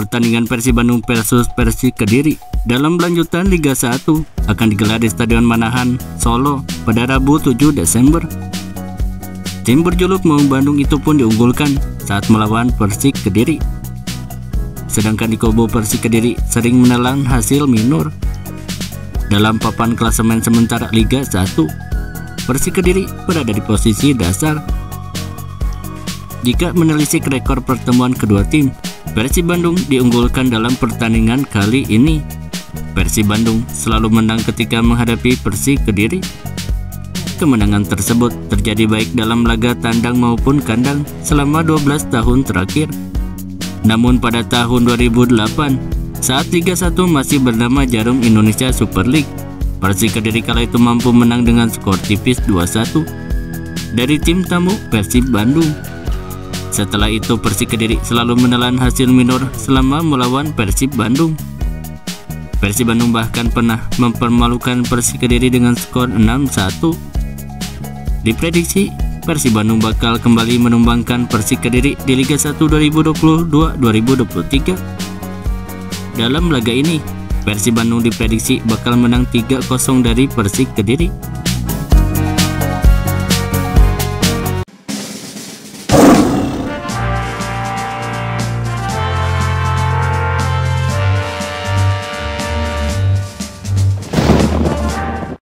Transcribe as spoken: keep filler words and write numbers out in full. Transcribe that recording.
Pertandingan Persib Bandung versus Persik Kediri dalam lanjutan Liga satu akan digelar di Stadion Manahan, Solo pada Rabu tujuh Desember. Tim berjuluk Maung Bandung itu pun diunggulkan saat melawan Persik Kediri. Sedangkan di kubu Persik Kediri sering menelan hasil minor. Dalam papan klasemen sementara Liga satu, Persik Kediri berada di posisi dasar. Jika menelisik rekor pertemuan kedua tim, Persib Bandung diunggulkan dalam pertandingan kali ini. Persib Bandung selalu menang ketika menghadapi Persik Kediri. Kemenangan tersebut terjadi baik dalam laga tandang maupun kandang selama dua belas tahun terakhir. Namun pada tahun dua ribu delapan, saat Liga satu masih bernama Jarum Indonesia Super League, Persik Kediri kala itu mampu menang dengan skor tipis dua satu dari tim tamu Persib Bandung. Setelah itu Persik Kediri selalu menelan hasil minor selama melawan Persib Bandung. Persib Bandung bahkan pernah mempermalukan Persik Kediri dengan skor enam satu. Diprediksi Persib Bandung bakal kembali menumbangkan Persik Kediri di Liga satu dua ribu dua puluh dua dua ribu dua puluh tiga. Dalam laga ini, Persib Bandung diprediksi bakal menang tiga kosong dari Persik Kediri.